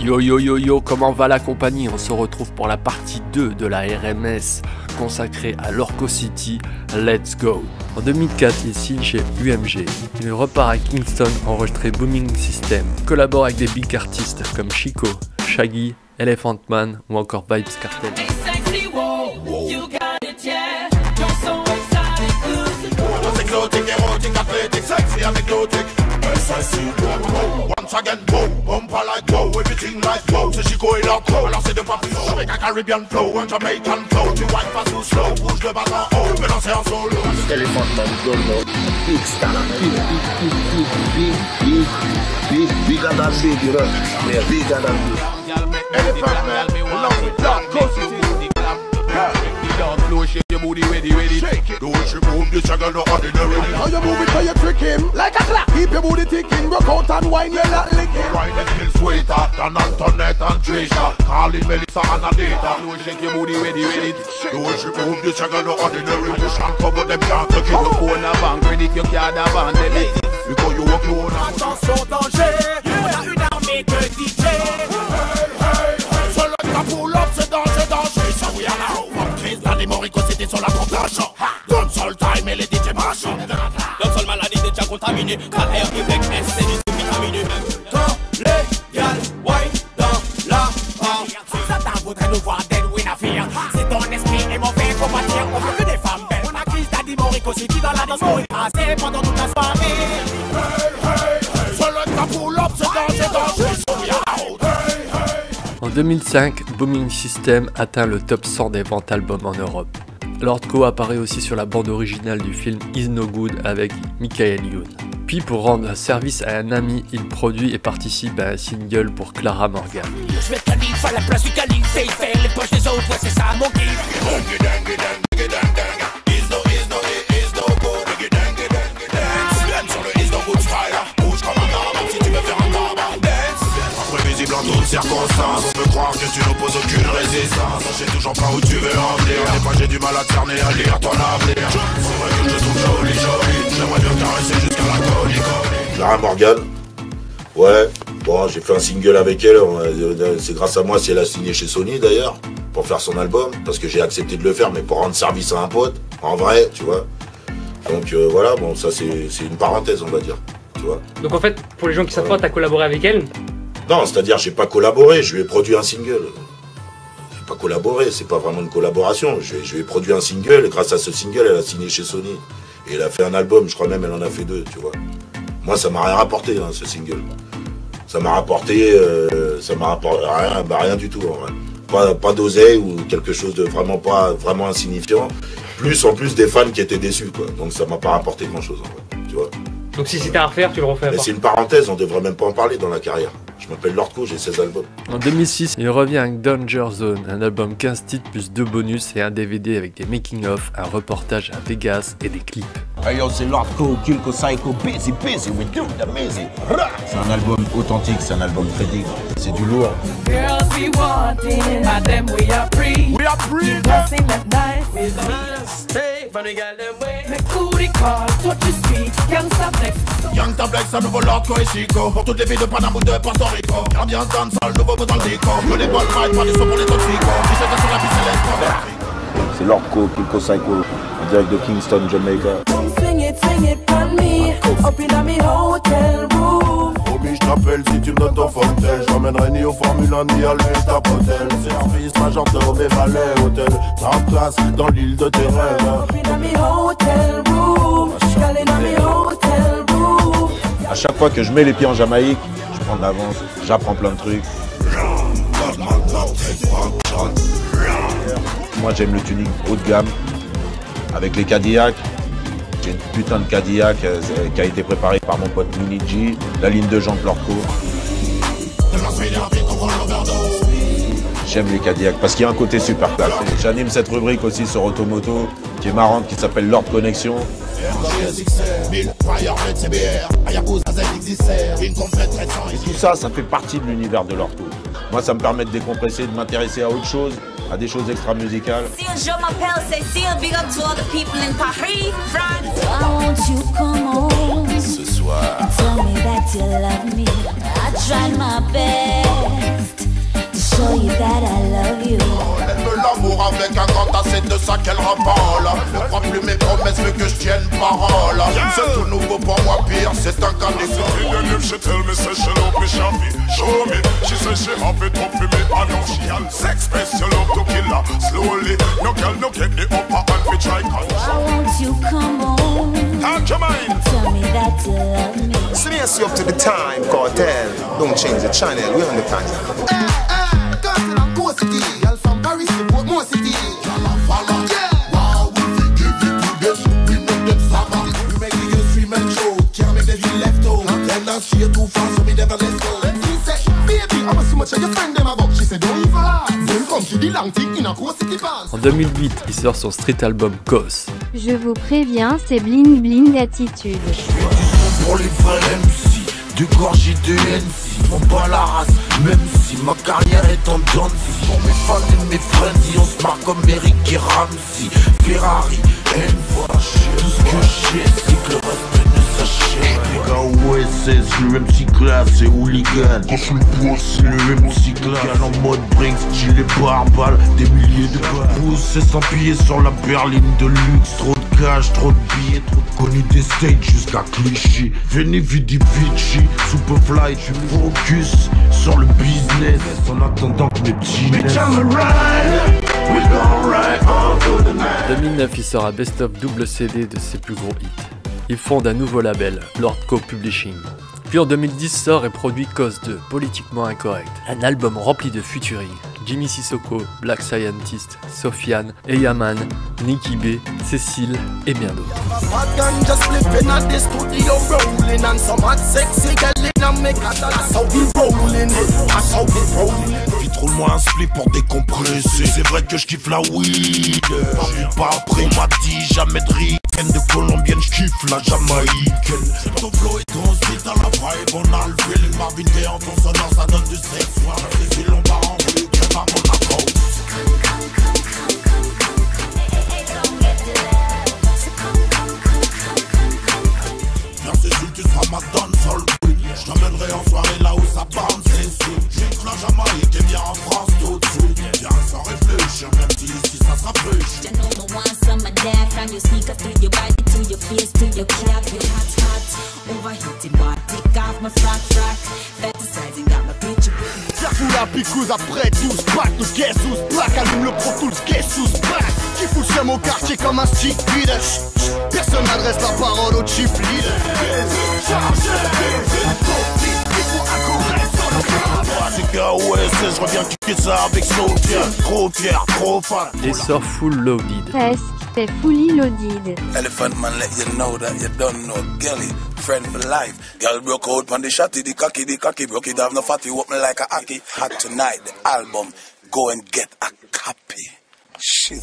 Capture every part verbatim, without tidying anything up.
Yo yo yo yo, comment va la compagnie? On se retrouve pour la partie deux de la R M S consacrée à Lorco City, let's go. En deux mille quatre, il signe chez U M G. Il repart à Kingston enregistrer Booming System. Il collabore avec des big artistes comme Chico, Shaggy, Elephant Man ou encore Vybz Kartel. Once again, boom, bumper like wow, everything like wow. C'est Chico et Lorco, alors c'est de papillon avec un Caribbean flow, un Jamaican flow. Tu whine pas sous slow, bouge le bas en haut, mais lancer en solo. Elephant Man, Golo, big star, big, big, big, big, big, big, big, bigger than big, you know, yeah, bigger than big. Elephant Man, along with Lorco City. Shake your booty, ready, ready. Shake it. Don't you move this girl, no ordinary. How you move it, how you trick him like a clock. Keep your booty ticking, rock out and wine, you're not licking. Wine and feel sweeter than Antoinette and Trisha. Calling Melissa and Adita. Don't shake your booty, ready, ready. Don't you move this girl, no ordinary. You shan't cover them, can't take it. You phone a bank, credit, you can't abandon it. Because you walk your own. Attention, danger. On a une armée de D J. Hey, hey, hey. Seul le pull up, c'est danger, danger. Ça, we are now. Dans les Morico, c'était sur la pompe d'argent. Donne sol time et les D J marchand. Donne sol maladie déjà contaminée. K R Y S, c'est du sous-vitaminé. Quand les gars, ouais, dans la barre. Si Satan voudrait nous voir dead, win à fear. C'est ton esprit est mauvais, faut partir. On veut que des femmes belles. On a crise d'Adi Morico, c'est qui dans la danse pour y passer pendant toute la soirée. Hey, hey, hey. Seul le pull up, c'est danger, danger. So we are out. En deux mille cinq, Booming System atteint le top cent des ventes albums en Europe. Lorco apparaît aussi sur la bande originale du film Is No Good avec Michael Youn. Puis pour rendre service à un ami, il produit et participe à un single pour Clara Morgan. Je vais calife à la place du calife et faire les poches des autres, ouais c'est ça mon kiff. Is no, is no, is no good. Dance sur le Is No Good style. Bouge comme un arbre si tu veux faire un tabac. Dance. Prévisible en toutes circonstances. On peut croire que tu n'opposes aucune résistance. Je sais toujours pas où tu veux en venir. Des fois j'ai du mal à cerner, à lire ton avenir. C'est vrai que je te trouve jolie, jolie. J'aimerais bien caresser jusqu'à la colie. Clara Morgan. Ouais, bon j'ai fait un single avec elle. C'est grâce à moi si elle a signé chez Sony d'ailleurs. Pour faire son album. Parce que j'ai accepté de le faire, mais pour rendre service à un pote. En vrai, tu vois. Donc euh, voilà, bon ça c'est une parenthèse on va dire. Tu vois. Donc en fait, pour les gens qui savent pas, t'as collaboré avec elle? Non, c'est-à-dire j'ai pas collaboré, je lui ai produit un single. J'ai pas collaboré, c'est pas vraiment une collaboration. Je, je lui ai produit un single, et grâce à ce single, elle a signé chez Sony. Et elle a fait un album, je crois même elle en a fait deux, tu vois. Moi, ça m'a rien rapporté, hein, ce single. Ça m'a rapporté, euh, ça m'a rapporté rien, bah, rien du tout, en vrai. Pas, pas d'oseille ou quelque chose de vraiment pas vraiment insignifiant. Plus en plus des fans qui étaient déçus, quoi. Donc ça m'a pas rapporté grand-chose, en vrai, tu vois. Donc si c'était à refaire, tu le refais. Mais c'est une parenthèse, on devrait même pas en parler dans la carrière. Je m'appelle Lorco, j'ai seize albums. En deux mille six, il revient avec Danger Zone, un album quinze titres plus deux bonus et un D V D avec des making-of, un reportage à Vegas et des clips. Hey yo, c'est Lorco, Kilko Psycho, busy, busy, we do the busy. C'est un album authentique, c'est un album très digne, c'est du lourd. Girls we wanting, and them we are free. We are free. Nothing that nice with us. Take when we get them way. The coolie call, touch the street, can't stop next. Young Tablex, un nouveau Lorco et Chico. Pour toutes les filles de Panama ou de Porto Rico. Ambiance dancehall, nouveau mot dans le décor. Que les balles fight, pas de son pour les toxicos. Qui se sur la piste céleste. C'est Lorco, Kilko Psycho, en direct de Kingston, Jamaica. Swing it, swing it on me, up in a me hotel room. Promis, je t'appelle si tu me donnes ton fauteuil. J'emmènerai ni au Formule un ni à l'U T A Hotel. Service majordome et valet hôtel. Top classe dans l'île de tes rêves. Up in a me hotel room, girl in a me hotel room. À chaque fois que je mets les pieds en Jamaïque, je prends de l'avance, j'apprends plein de trucs. Moi j'aime le tuning haut de gamme, avec les Cadillacs. J'ai une putain de Cadillac euh, qui a été préparée par mon pote Mini G, la ligne de jantes Lorco. J'aime les Cadillacs parce qu'il y a un côté super classe. J'anime cette rubrique aussi sur Automoto qui est marrante, qui s'appelle Lord Connexion. Et tout ça, ça fait partie de l'univers de Lorco. Moi, ça me permet de décompresser, de m'intéresser à autre chose, à des choses extra-musicales. Je m'appelle Cécile, big up to all the people in Paris, France. I want you come home Ce soir. and tell me that you love me. I tried my best. avec un grand assez de ça qu'elle rafale. Ne crois plus mes promesses, veux que je tienne parole. C'est tout nouveau pour moi, pire, c'est un cas de She tell me say she love me shabby. Show me. She say she have it up for me. I know she can. Sex best you love to kill her slowly. No girl no get the upper hand we try control. Why won't you come on? Talk your mind. Tell me that you love me. Seriously up to the time, Cartel. Don't change the channel, we're on the time. Eh, eh, Cartel and Go City. Girl from Paris to Portmore City. Yeah. Wow, we give it to them. We make them suffer. We make the girls scream and choke. Can't make them feel left out. Tell us she too fast, so we never let go. He said, baby, I want so much of your friend them about. She said, don't even laugh. Then come to the long thing in a Go City band. En deux mille huit, il sort son street album Cos. Je vous préviens, c'est bling bling d'attitude. Pour les vrais M C, de gorge et de N C. M'en bat la race, même si ma carrière est en dents. Pour mes fans et mes friends, on se marque comme Eric et Ramsey. Ferrari, N V H. Tout ce que j'ai, c'est que le respect ne s'achète. Les gars, O S S, le M C class et hooligan. Quand je suis le boss, c'est le M C class. En mode brinks, gilet pare-balles, des milliers de balles. Poussé sans pied sur la berline de luxe. Trop de cash, trop de billets, trop de connu des stages jusqu'à Clichy. Veni vidi vici, Superfly, je focus sur le business. En attendant que mes petits naissent. En deux mille neuf, il sort un best-of double C D de ses plus gros hits. Il fonde un nouveau label, Lordco Publishing. Puis en deux mille dix sort et produit Cos deux, Politiquement Incorrect, un album rempli de featuring. Jimmy Sissoko, Black Scientist, Sofiane, Eyaman, Nicky B, Cécile et bien d'autres. Vite roule-moi un split pour décompresser. C'est vrai que je kiffe la weed. Je suis pas prêt, m'a dit jamais de ricaine. De colombienne, je kiffe la jamaïcaine. Ton flow est ton site à la vibe. On a le feeling, Marvin Gaye en consonance, ça donne du sexe. C'est si long par en plus, crème à mon accro. Viens, c'est sûr, tu seras ma dancehall queen. Je t'emmènerai en soirée là où ça bounce les sous. J'ai que la Jamaïque et bien en France tout de suite. Viens sans réfléchir, même si ici ça se rafraîchit. You know the one summer dash from your sneakers through your body to your face to your cap. Your hot hot, overheated body. Take off my frock frock, fantasizing got my picture. Fous la picouse après douze packs. Nous guess who's black, allume le pro tools, guess who's back. Qui fout le seum au quartier comme un stick leader. Personne n'adresse la parole au chief leader. C'est qu'à O S S, je reviens kicker ça avec Snowfia. Trop fier, trop fan. Et sort Full Loaded. Presque, c'est fully loaded. Elephant man let you know that you don't know Gilly, friend for life. Girl broke out on the shotty, the cocky, the cocky broke it, have no fatty, walk me like a hockey. Hot tonight, the album, go and get a copy. Shit.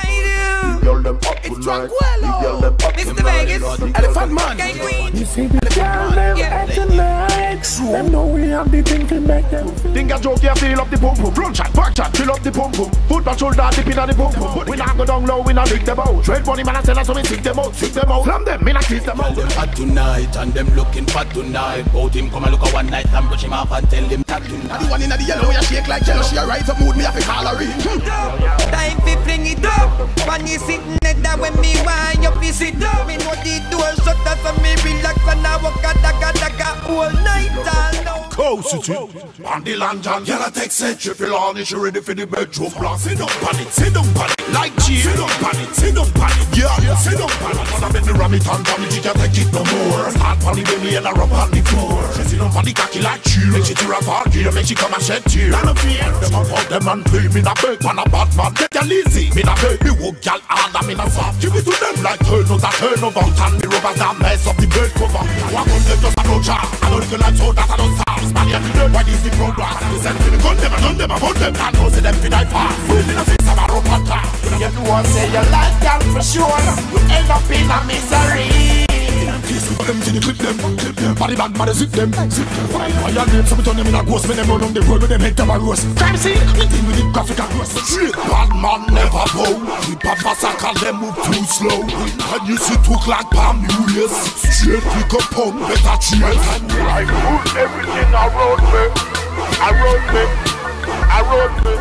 Girl them up tonight, the girl them up Mister Vegas, Elephant man. You see the girl them acting like them know we have the thing to make them feel. Think a joke, you feel up the pum pum. Front shot, back shot, fill up the pum pum. Foot back shoulder, dip in the pum pum. We not go down low, we not lick them out. Red bunny man and tell us so we sick them out, sick them out. Slam them, me not kiss them out. Them hot tonight and them looking fat tonight. Bout him come and look at one night and brush him off and tell him that tonight. The one in the yellow, you shake like yellow. She a rise up mood, me have to call her in. Time fi fling it up. When you sitting there that when me wine you fi sit up. Me know the door shut up so me relax and I walk a daga daga all night long. Go City, on the lantern, girl I take set. She feel on it, she ready for the bedroom plan. Sit down pan it, sit down pan it, like cheese. Sit down pan it, sit down pan it, yeah, sit down pan it. Wanna make me ram it and jam it, she can't take it no more. Start pan it, baby, and I rub on the floor. She sit down pan the cocky like cheese. Make she tear up her gear, make she come and shed tears. I don't fear them and fuck them and play. Me not beg, man a bad man, get ya lazy. Me not beg, me walk y'all hard and me not soft. Give it to them like turn out a turn over. Turn me rubber down, mess up the bed cover. Walk on them just a no charge. I don't think like so that I don't stop. Spaniard to them, why is the progress? They send me the gun them and gun them and gun them. Can't know see them fi die fast. Full in the face of a rope and top. You know I say you like that for sure. You end up in a misery. Kiss them till you clip them, clip them. Body bag, body zip them, zip them. Why you name? So we turn them in a ghost. When them run on the road with them head to a roast. Crime scene, we deal with the graphic and gross. Straight bad man never bow. We papa call them move too slow. And you see two like palm mules. Straight pick up pump, better cheers. I put everything around me, around me, around me.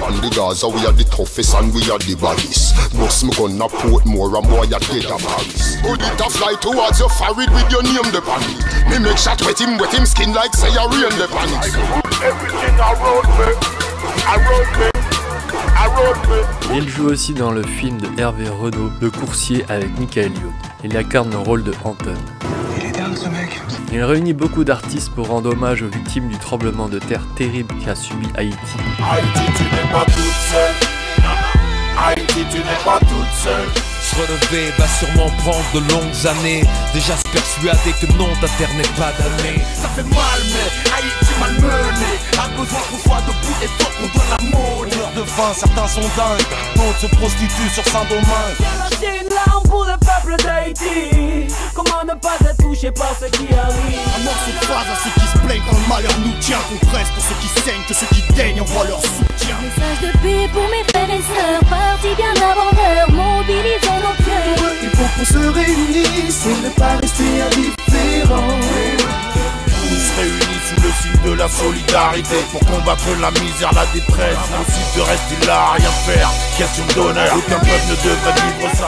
On the Gaza, we are the toughest and we are the baddest. Bust me gun a port more and boy a dead a Paris. Put it a fly towards your forehead with your name the panic. Me make shot wet him, wet him skin like say a rain the panic. Everything around me, around me, around me. Il joue aussi dans le film de Hervé Renaud, Le Coursier avec Michael Youn. Il incarne le rôle de Anton. Il est dingue ce mec. Il réunit beaucoup d'artistes pour rendre hommage aux victimes du tremblement de terre terrible qu'a subi Haïti. Haïti, tu n'es pas toute seule. Haïti, tu n'es pas toute seule. Se relever va sûrement prendre de longues années. Déjà se persuader que non, ta terre n'est pas damnée. Ça fait mal, mais Haïti malmené. A besoin qu'on soit debout et fort qu'on doit la monnaie. De vin, certains sont dingues, d'autres se prostituent sur Saint-Domingue. C'est une larme pour le peuple d'Haïti. Comment ne pas être touché par ce qui arrive? Un morceau de phrase à ceux qui se plaignent quand le malheur nous tient. Qu'on presse pour ceux qui saignent, que ceux qui daignent envoient leur soutien. Message de paix pour mes frères et sœurs, partis bien avant l'heure, mobilisons nos cœurs. Il faut qu'on se réunisse et ne pas rester indifférents. Tous réunis sous le signe de la solidarité pour combattre la misère, la détresse, aussi de rester là, rien faire, question d'honneur. Aucun peuple ne devrait vivre ça.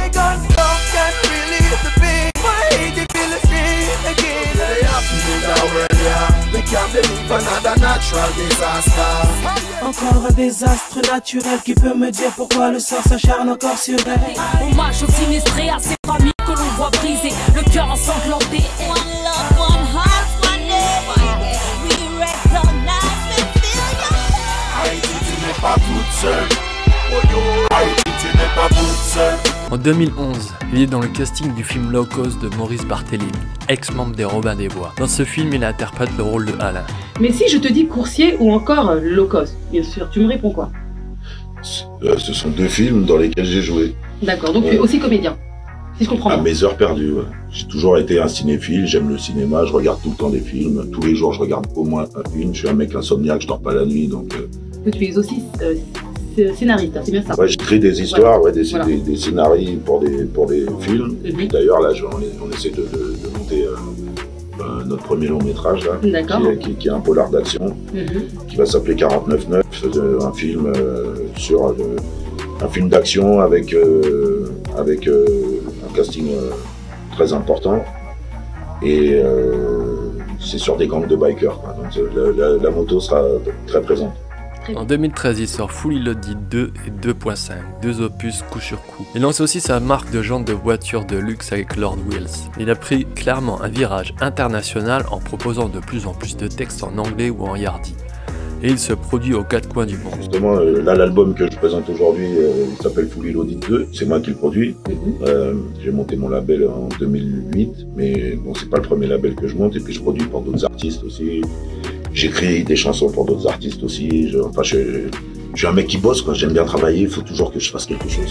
Encore un désastre naturel qui peut me dire pourquoi le sang s'acharne encore sur elle. Hommage aux sinistrés, à ces familles que l'on voit briser, le cœur ensanglanté. One love, one heart, one day. We recognize, we feel your pain. Haïti, tu n'es pas toute seule. Haïti, tu n'es pas toute seule. En deux mille onze, il est dans le casting du film Low Cost de Maurice Barthélémy, ex-membre des Robins des Bois. Dans ce film, il interprète le rôle de Alain. Mais si je te dis Coursier ou encore Low Cost, bien sûr, tu me réponds quoi? euh, Ce sont deux films dans lesquels j'ai joué. D'accord, donc euh, tu es aussi comédien, si je comprends bien. À mes heures perdues, ouais. J'ai toujours été un cinéphile, j'aime le cinéma, je regarde tout le temps des films. Tous les jours, je regarde au moins un film. Je suis un mec insomniaque, je dors pas la nuit, donc... Euh... Tu es aussi... Euh, scénariste, c'est bien ça? Ouais, j'écris des histoires, voilà. ouais, des, voilà. des, des scénarios pour des, pour des films. Mm-hmm. Et puis d'ailleurs, là, on, on essaie de, de, de monter euh, euh, notre premier long métrage, là, qui, qui, qui est un polar d'action, mm-hmm. qui va s'appeler quarante-neuf neuf, euh, un film euh, sur euh, un film d'action avec, euh, avec euh, un casting euh, très important. Et euh, c'est sur des gangs de bikers, quoi. Donc la, la, la moto sera très présente. En deux mille treize, il sort Fully Loaded deux et deux point cinq, deux opus coup sur coup. Il lance aussi sa marque de jantes de voitures de luxe avec Lord Wheels. Il a pris clairement un virage international en proposant de plus en plus de textes en anglais ou en yardie. Et il se produit aux quatre coins du monde. Justement, euh, là, l'album que je présente aujourd'hui, euh, il s'appelle Fully Loaded deux, c'est moi qui le produis. Mm-hmm. euh, J'ai monté mon label en deux mille huit, mais bon, c'est pas le premier label que je monte, et puis je produis pour d'autres artistes aussi. J'écris des chansons pour d'autres artistes aussi. Je, enfin, je, je suis un mec qui bosse, quoi. J'aime bien travailler. Il faut toujours que je fasse quelque chose.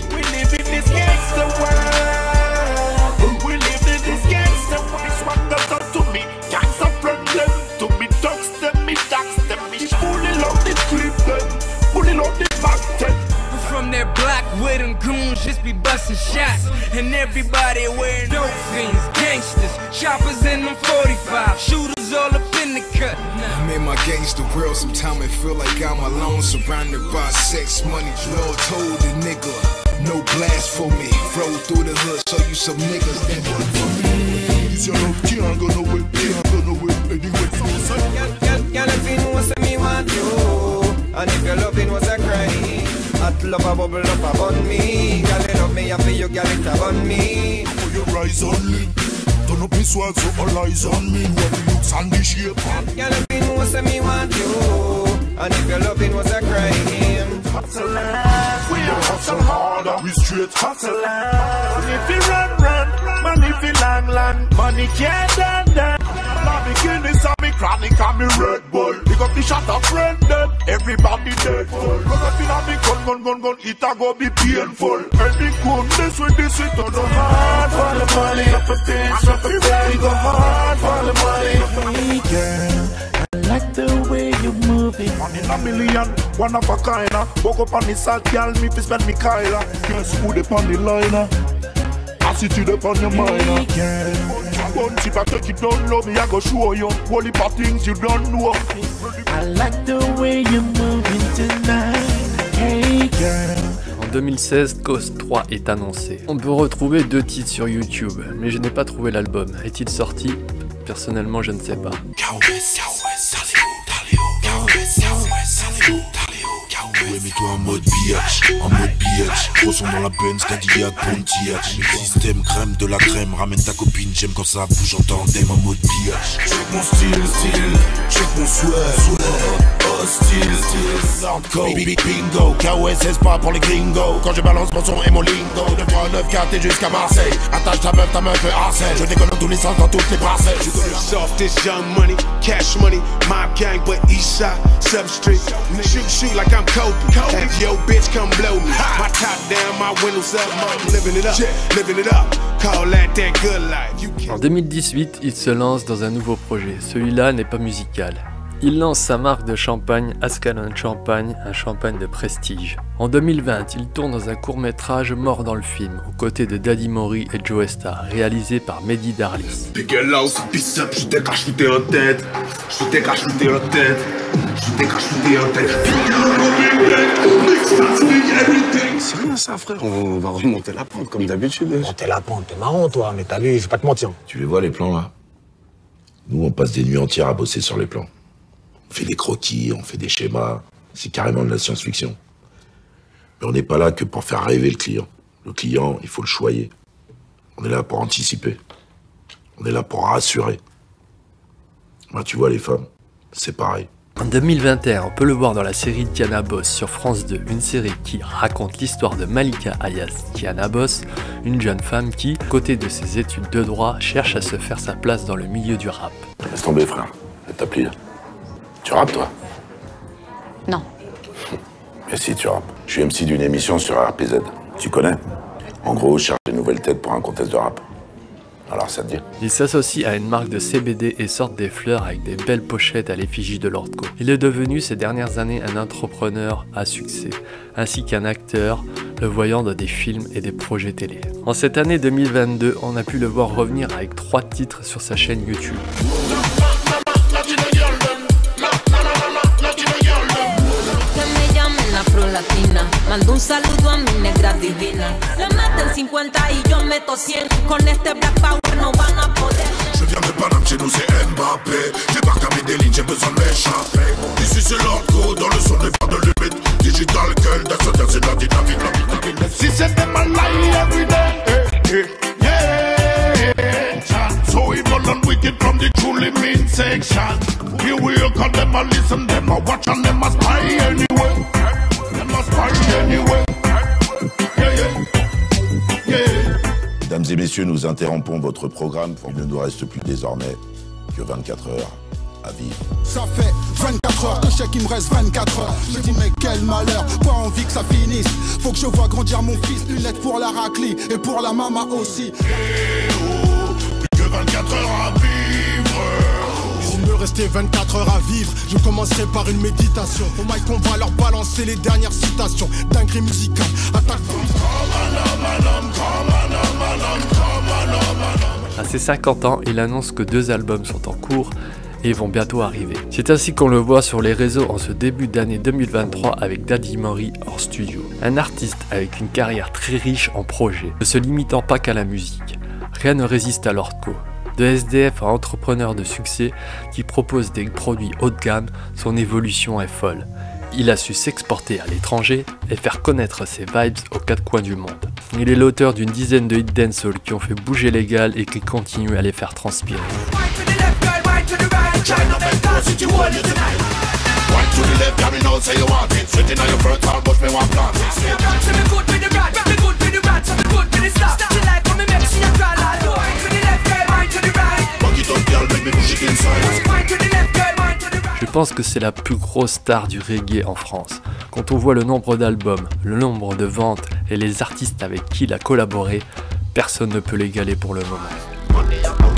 From that block where them goons just be busting shots, and everybody wearing dope fiends, gangsters, choppers in them forty-five, shooters all up in the cut. I'm in my gangster world, sometimes I feel like I'm alone, surrounded by sex, money, drugs, told the nigga, no blast for me, flow through the hood, show you some niggas that work for me. It's your love, can't go nowhere, can't go nowhere, anyway, so say. Girl, if you know what me want you, and if your loving was a crime, hot love a bubble up upon me. Girl, you love me, I feel you, girl, it upon me. Put your eyes on me, turn up me swag, so all eyes on me. What the looks and the shape. Girl, if you know what me want you, and if your loving was a crime, hustle life, we don't hustle harder, we straight hustle life. And if you run, run, man, if you long, long, money can't done that. Now me Guinness and me chronic and me Red Bull. Pick up the shot of friend dead, everybody dead full. Run up in a me gun, gun, gun, gun, it a go be painful. Any goodness with this, it don't go hard for the money. Up a thing, up a thing, go hard for the money. Hey girl, I like the way you move it. One in a million, one of a kind. Woke up on the salt, girl, me fi spend me Kyla. Guess who they on the liner? Attitude upon your mind. Hey girl, once if I take it down low, me I go show you all the things you don't know. I like the way you're moving tonight. deux mille seize, Ghost trois est annoncé. On peut retrouver deux titres sur YouTube, mais je n'ai pas trouvé l'album. Est-il sorti? Personnellement, je ne sais pas. Ouais, mets-toi en mode biatch, en mode biatch. Gros son dans la Benz, Cadillac, Pontiac. Système crème de la crème, ramène ta copine, j'aime quand ça bouge en tandem en mode biatch. Check mon style, style, check mon sweat, sweat. Oh style, style, hardcore. Bingo, K O S S pas pour les gringos. Quand je balance mon son et mon lingo, deux fois neuf quatre et jusqu'à Marseille. Attache ta meuf, ta meuf fait harcèle. Je déconne dans tous les sens, dans toutes les parcelles. Je connais softest young money, cash money, mob gang, but east side, seventh street. Shoot, shoot like I'm Kobe. Have your bitch come blow me. My top down, my windows up. I'm living it up, living it up. Call that that good life. En deux mille dix-huit, il se lance dans un nouveau projet. Celui-là n'est pas musical. Il lance sa marque de champagne Ascalon Champagne, un champagne de prestige. En deux mille vingt, il tourne dans un court-métrage Mort dans le film, aux côtés de Daddy Mori et Joe Star, réalisé par Mehdi Darlis. Dégueulasse, bicep, je t'ai cacheté en tête. Je t'ai cacheté en tête. Je t'ai cacheté en tête. C'est rien ça, frère. On va remonter la pente comme d'habitude. Remonter la pente, t'es marrant toi, mais t'as vu, je vais pas te mentir. Tu les vois les plans là? Nous on passe des nuits entières à bosser sur les plans. On fait des croquis, on fait des schémas. C'est carrément de la science-fiction. Mais on n'est pas là que pour faire rêver le client. Le client, il faut le choyer. On est là pour anticiper. On est là pour rassurer. Moi, tu vois, les femmes, c'est pareil. En deux mille vingt et un, on peut le voir dans la série Tiana Boss sur France deux, une série qui raconte l'histoire de Malika Ayaz. Tiana Boss, une jeune femme qui, côté de ses études de droit, cherche à se faire sa place dans le milieu du rap. Laisse tomber, frère. Elle t'applique. Tu rappes, toi? Non. Mais si, tu rappes. Je suis M C d'une émission sur R P Z. Tu connais? En gros, je cherche des nouvelles têtes pour un contest de rap. Alors, ça te dit? Il s'associe à une marque de C B D et sort des fleurs avec des belles pochettes à l'effigie de Lordco. Il est devenu ces dernières années un entrepreneur à succès, ainsi qu'un acteur, le voyant dans des films et des projets télé. En cette année deux mille vingt-deux, on a pu le voir revenir avec trois titres sur sa chaîne YouTube. Mando un saludo a mi negra divina. Le meten cincuenta y yo meto cien. Con este black power no van a poder. Je viens de Paname, chez nous c'est Mbappé. Débarque à Medellin, j'ai besoin de m'échapper. Ici c'est l'orco, dans le son des verres de limite. Digital girl, that's what c'est la dynamique, la dynamique. Si c'était ma life every day, yeah. So evil and wicked from the truly mean section. Here we call them a listen, them a watch and them a spy anyway. Mesdames et messieurs, nous interrompons votre programme. Il ne nous reste plus désormais que vingt-quatre heures à vivre. Ça fait vingt-quatre heures que je sais qu'il me reste vingt-quatre heures. Je dis mais quel malheur, pas envie que ça finisse. Faut que je vois grandir mon fils, lunettes pour la raclie et pour la maman aussi. Eh oh, plus que vingt-quatre heures à vivre. Il me restait vingt-quatre heures à vivre, je commencerai par une méditation. Au mic on va leur balancer les dernières citations. Dinguerie musicale, attaque. À ses cinquante ans, il annonce que deux albums sont en cours et vont bientôt arriver. C'est ainsi qu'on le voit sur les réseaux en ce début d'année deux mille vingt-trois avec Daddy Mori hors studio. Un artiste avec une carrière très riche en projets, ne se limitant pas qu'à la musique. Rien ne résiste à Lordco. De S D F à entrepreneur de succès qui propose des produits haut de gamme, son évolution est folle. Il a su s'exporter à l'étranger et faire connaître ses vibes aux quatre coins du monde. Il est l'auteur d'une dizaine de hits dancehall qui ont fait bouger les gals et qui continuent à les faire transpirer. Je pense que c'est la plus grosse star du reggae en France. Quand on voit le nombre d'albums, le nombre de ventes et les artistes avec qui il a collaboré, personne ne peut l'égaler pour le moment.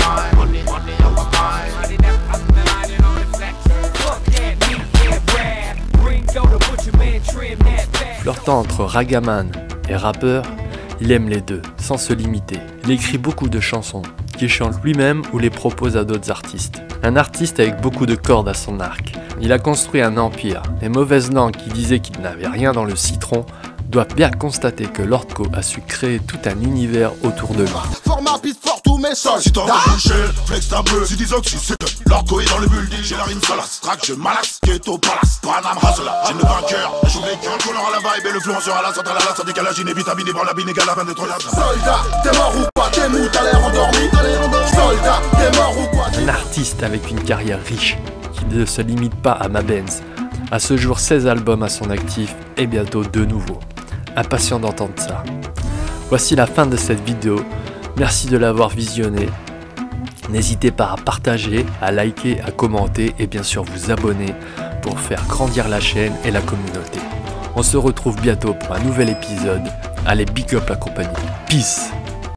Flirtant entre ragaman et rappeur, il aime les deux, sans se limiter. Il écrit beaucoup de chansons, qu'il chante lui-même ou les propose à d'autres artistes. Un artiste avec beaucoup de cordes à son arc. Il a construit un empire. Les mauvaises langues qui disaient qu'il n'avait rien dans le citron doivent bien constater que Lordco a su créer tout un univers autour de lui. Format piste fort tous mes sols. Si t'en veux boucher, flex ta bleu. Si disons que si c'est que Lordco est dans le building, j'ai la rime salace. Track, je malaxe, Ghetto Palace, Panam Hasela. J'ai le vainqueur, j'ouvre les cœurs, qu'on aura la vibe et le flou sera la centrale à la sans décalage inévitable, inébrant la bine égale à vingt trois. Soldat, t'es mort ou quoi? T'es mou, t'as l'air endormi. Soldat, t'es mort ou quoi? Un artiste avec une carrière riche, qui ne se limite pas à ma Benz. À ce jour, seize albums à son actif et bientôt deux nouveaux. Impatient d'entendre ça. Voici la fin de cette vidéo. Merci de l'avoir visionné. N'hésitez pas à partager, à liker, à commenter et bien sûr vous abonner pour faire grandir la chaîne et la communauté. On se retrouve bientôt pour un nouvel épisode. Allez, big up la compagnie. Peace.